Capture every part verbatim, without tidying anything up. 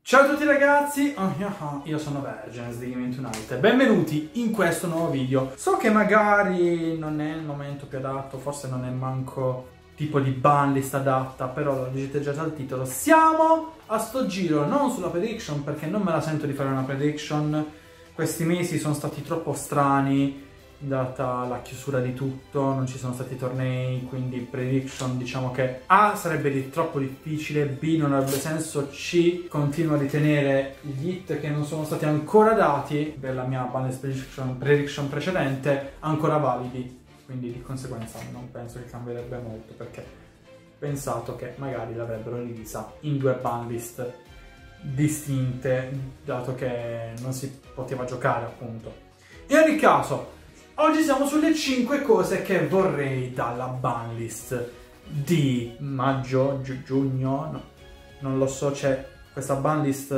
Ciao a tutti ragazzi, io sono Vergens di Game Tonight e benvenuti in questo nuovo video. So che magari non è il momento più adatto, forse non è manco tipo di banlist adatta, però lo leggete già dal titolo. Siamo a sto giro non sulla prediction, perché non me la sento di fare una prediction. Questi mesi sono stati troppo strani, data la chiusura di tutto, non ci sono stati tornei, quindi prediction diciamo che A sarebbe di troppo difficile, B non avrebbe senso, C continuo a ritenere gli hit che non sono stati ancora dati per la mia banlist prediction, prediction precedente ancora validi, quindi di conseguenza non penso che cambierebbe molto, perché ho pensato che magari l'avrebbero divisa in due banlist distinte, dato che non si poteva giocare appunto. In ogni caso, oggi siamo sulle cinque cose che vorrei dalla banlist di maggio, gi giugno, no, non lo so, c'è questa banlist,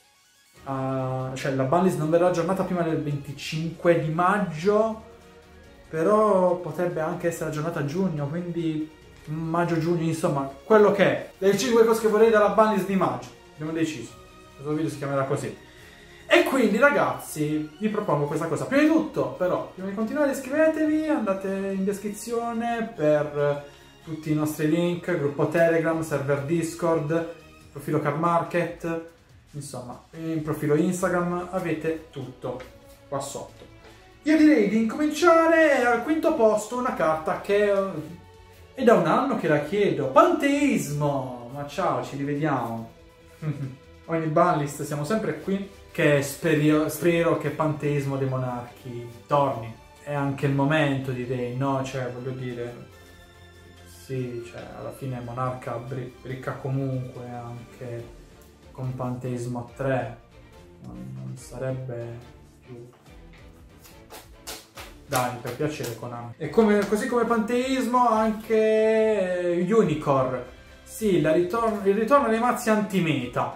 uh, cioè la banlist non verrà aggiornata prima del venticinque di maggio, però potrebbe anche essere aggiornata a giugno, quindi maggio-giugno, insomma, quello che è. Le cinque cose che vorrei dalla banlist di maggio, abbiamo deciso, questo video si chiamerà così. E quindi ragazzi vi propongo questa cosa. Prima di tutto però, prima di continuare iscrivetevi, andate in descrizione per tutti i nostri link, gruppo Telegram, server Discord, profilo Car Market, insomma, in profilo Instagram avete tutto qua sotto. Io direi di incominciare al quinto posto una carta che è da un anno che la chiedo, Panteismo! Ma ciao, ci rivediamo. Ogni banlist siamo sempre qui, che spero, spero che Panteismo dei Monarchi torni. È anche il momento, direi, no? Cioè, voglio dire, sì, cioè, alla fine Monarca bricca comunque anche con Panteismo a tre. Non, non sarebbe più... Dai, per piacere Konami. E come, così come Panteismo anche Unicorn. Sì, la ritorno, il ritorno dei mazzi anti-meta.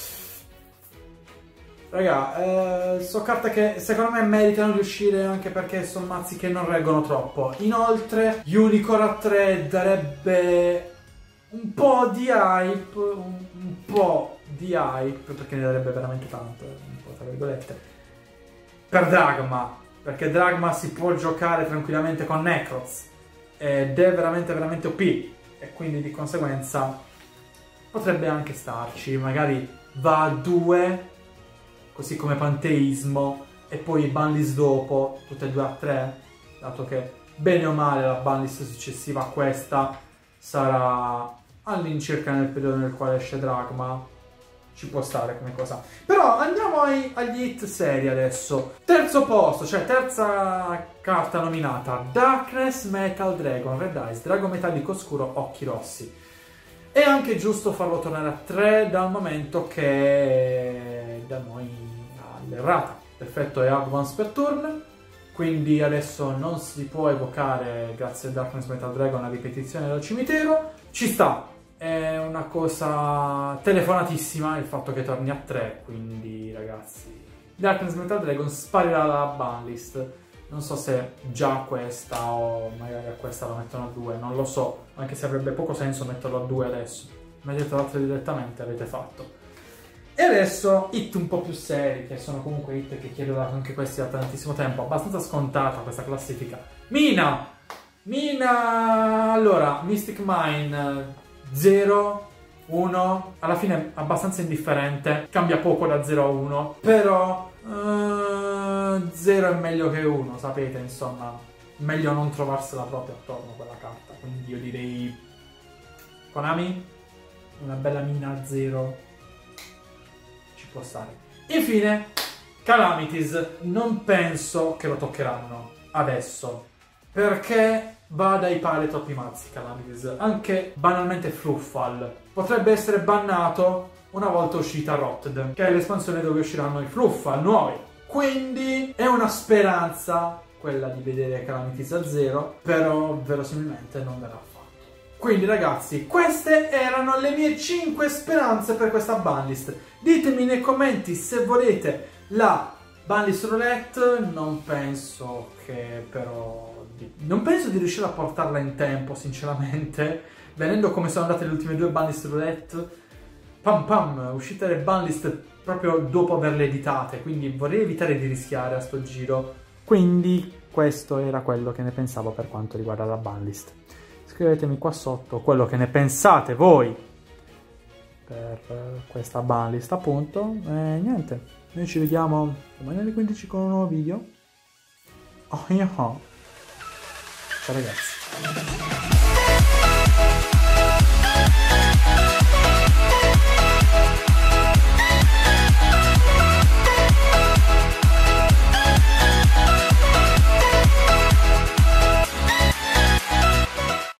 Raga, eh, sono carte che secondo me meritano di uscire, anche perché sono mazzi che non reggono troppo. Inoltre, Unicorn a tre darebbe un po' di hype, un, un po' di hype, perché ne darebbe veramente tanto, un po' tra virgolette, per Dragma, perché Dragma si può giocare tranquillamente con Necroz, ed è veramente veramente O P, e quindi di conseguenza potrebbe anche starci, magari va a due, così come Panteismo, e poi i banlist dopo, tutte e due a tre, dato che bene o male la banlist successiva a questa sarà all'incirca nel periodo nel quale esce Dragma, ci può stare come cosa. Però andiamo ai, agli hit seri adesso. Terzo posto, cioè terza carta nominata, Darkness Metal Dragon, Red Eyes, drago metallico oscuro, occhi rossi. È anche giusto farlo tornare a tre dal momento che da noi l'errata. L'effetto è Advance per turn, quindi adesso non si può evocare, grazie a Darkness Metal Dragon, la ripetizione dal cimitero. Ci sta, è una cosa telefonatissima il fatto che torni a tre, quindi ragazzi, Darkness Metal Dragon sparirà dalla banlist. Non so se già questa o magari a questa la mettono a due, non lo so, anche se avrebbe poco senso metterlo a due adesso. Mettete l'altro direttamente, avete fatto. E adesso hit un po' più seri, che sono comunque hit che chiedo anche questi da tantissimo tempo, abbastanza scontata questa classifica. Mina! Mina! Allora, Mystic Mine zero, uno, alla fine abbastanza indifferente, cambia poco da zero a uno, però uh, zero è meglio che uno, sapete, insomma, meglio non trovarsela proprio attorno a quella carta, quindi io direi Konami, una bella mina a zero ci può stare. Infine Calamities, non penso che lo toccheranno adesso, perché va dai pari troppi mazzi Calamities, anche banalmente Fluffal potrebbe essere bannato una volta uscita Rotted, che è l'espansione dove usciranno i Fluffal nuovi, quindi è una speranza quella di vedere Calamities a zero, però verosimilmente non verrà fatto. Quindi ragazzi, queste erano le mie cinque speranze per questa banlist. Ditemi nei commenti se volete la banlist roulette, non penso che però... non penso di riuscire a portarla in tempo, sinceramente, vedendo come sono andate le ultime due banlist roulette, pam pam, uscite le banlist proprio dopo averle editate, quindi vorrei evitare di rischiare a sto giro. Quindi questo era quello che ne pensavo per quanto riguarda la banlist. Scrivetemi qua sotto quello che ne pensate voi per questa banlist, appunto. E niente, noi ci vediamo domani alle quindici con un nuovo video. Oh, yeah. Ciao ragazzi.